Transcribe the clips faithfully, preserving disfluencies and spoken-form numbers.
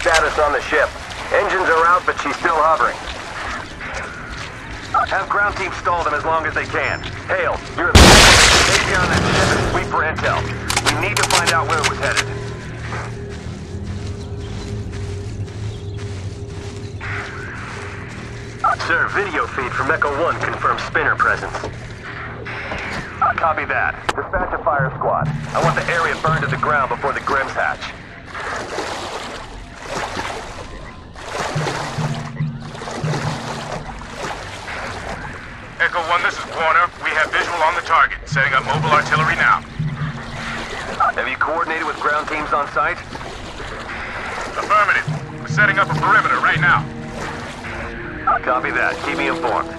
status on the ship? Engines are out, but she's still hovering. Have ground team stall them as long as they can. Hale, you're the stay on that ship and sweep for intel. We need to find out where it was headed. Sir, video feed from Echo one confirms spinner presence. Copy that. Dispatch a fire squad. I want the area burned to the ground before the Grims hatch. Echo one, this is Warner. We have visual on the target. Setting up mobile artillery now. Have you coordinated with ground teams on site? Affirmative. We're setting up a perimeter right now. Copy that. Keep me informed.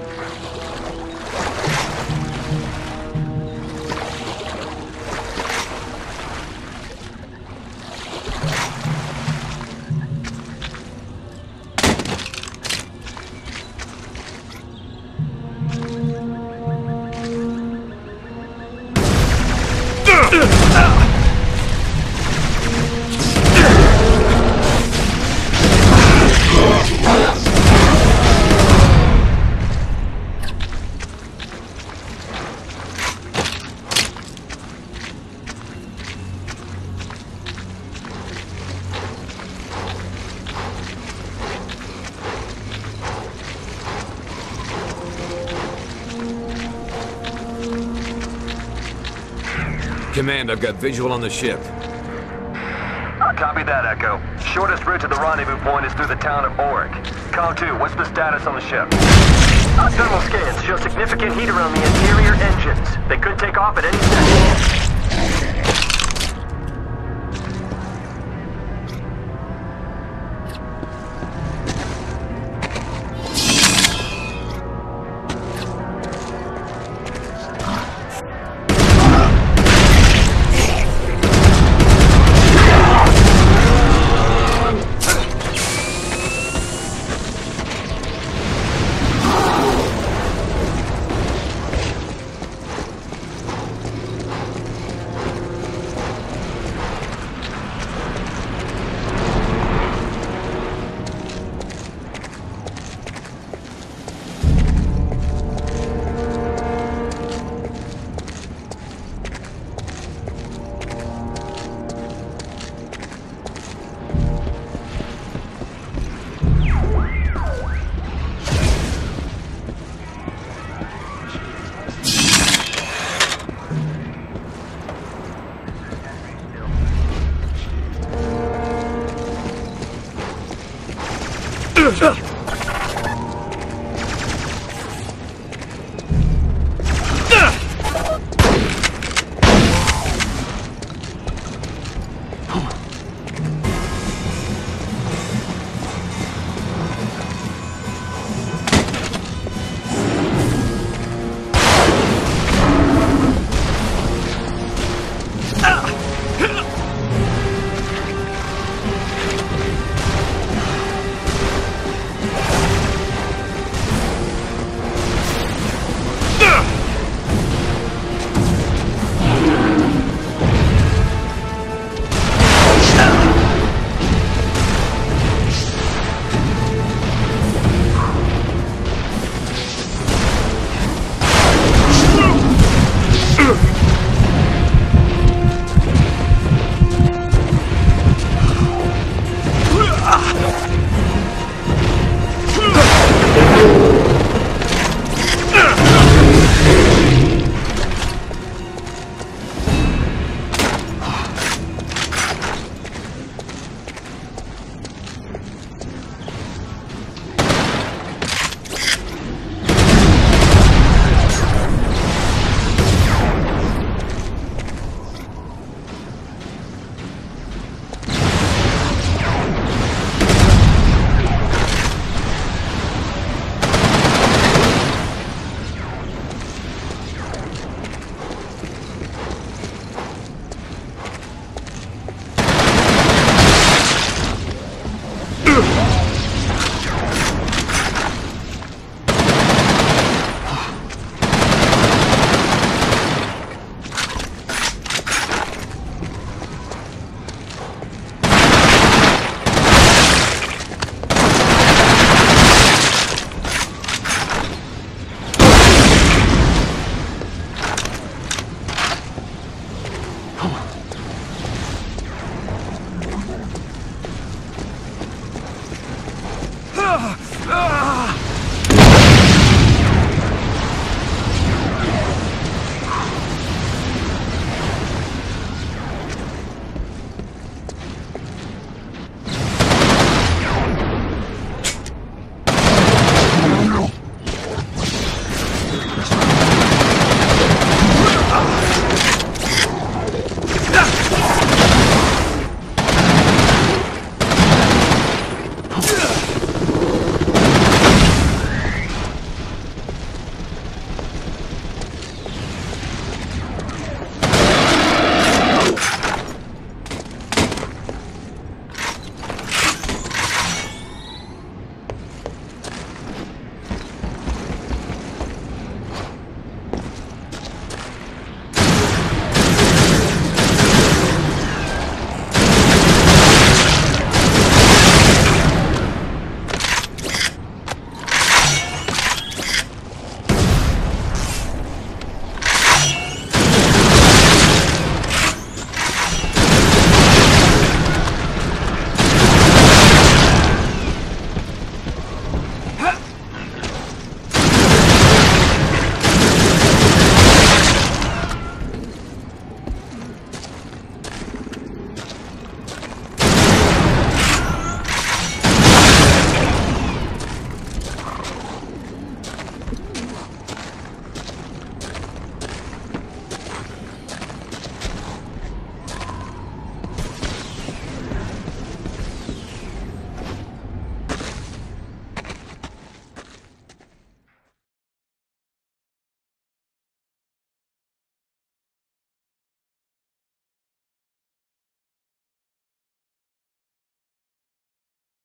Command, I've got visual on the ship. Copy that, Echo. Shortest route to the rendezvous point is through the town of Auric. Com two, what's the status on the ship? Thermal scans show significant heat around the interior engines. They could take off at any second.